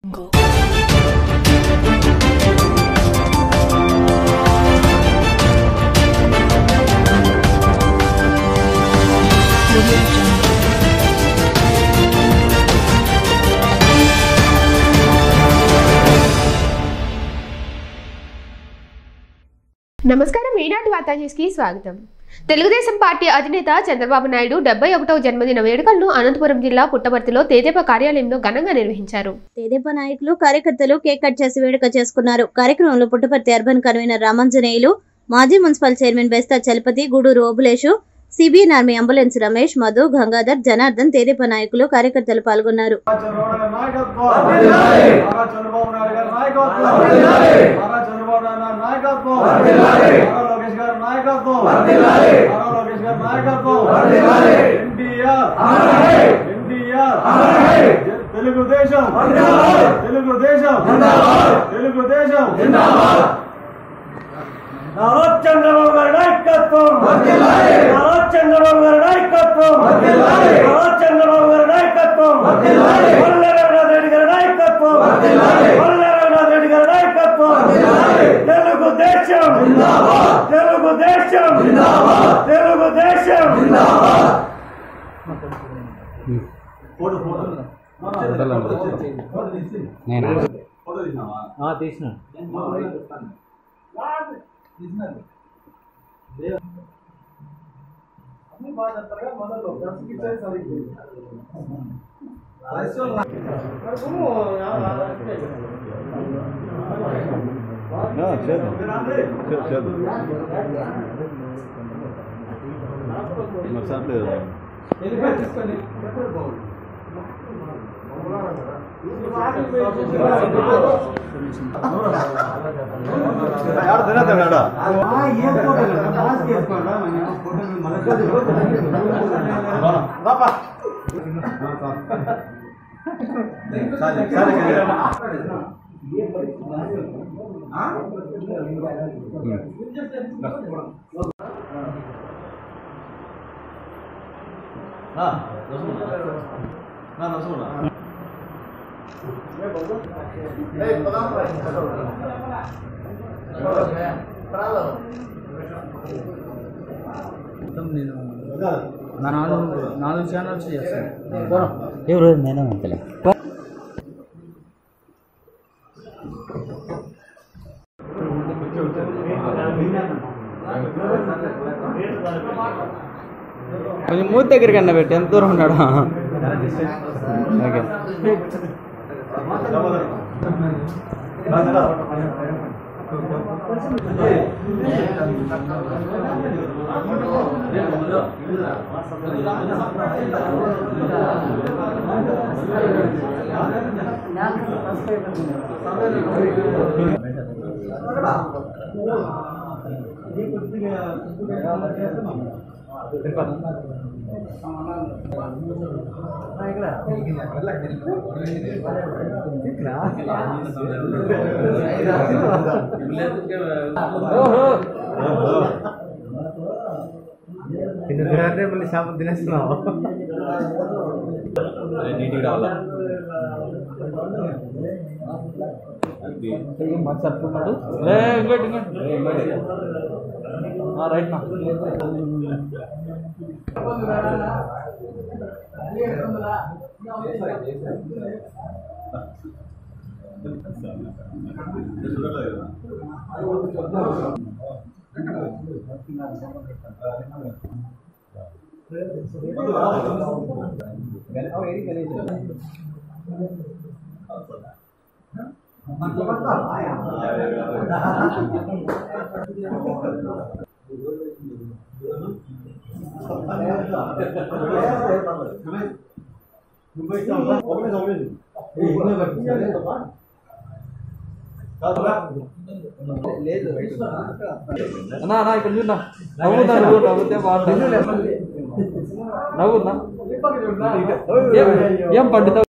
నమస్కారం ఈనాటి వార్తా న్యూస్ కి స్వాగతం. తెలుగుదేశం పార్టీ అధినేత చంద్రబాబు నాయుడు 71వ జన్మదిన వేడుకలను అనంతపురం జిల్లా పుట్టపర్తిలో తెదేపా కార్యాలయంలో ఘనంగా నిర్వహించారు. తెదేపా నాయకులు కార్యకర్తలు కేక్ కట్ చేసి వేడుక చేసుకున్నారు. కార్యక్రమంలో పుట్టపర్తి అర్బన్ కన్వీనర్ రామాంజనేయులు, మాజీ municipal chairman Bestha Chalapathi, Guduru Obuleshu, CBN army ambulance Ramesh, Madhu, Gangadhar, Janardhan, తెదేపా నాయకులు కార్యకర్తలు పాల్గొన్నారు. చంద్రబాబు గారి నాయకత్వం, చంద్రబాబు గారి నాయకత్వం, చంద్రబాబు గారి నాయకత్వం, వల్ల రఘునాథ్ రెడ్డి గారి నాయకత్వం, వల్ల రఘునాథ్ రెడ్డి గారి నాయకత్వం. తెలుగుదేశం తెలుగుదేశం తెలుగుదేశం. తీసిన నాలుగు ఛానల్స్ చేస్తాను. ఎవరు నేను అంతలే కొంచెం మూతి దగ్గరికి అన్న పెట్టి ఎంత దూరం ఉన్నాడు. ఓకే మళ్ళీ షాపు తినేస్తున్నావు. నీటికి రావాలా రైట్ నా అన్నా ఇక్కడ చూడా నవ్వుతా నవ్వుతే బాగుంటుంది. నవ్వున్నా ఏం పండుతావు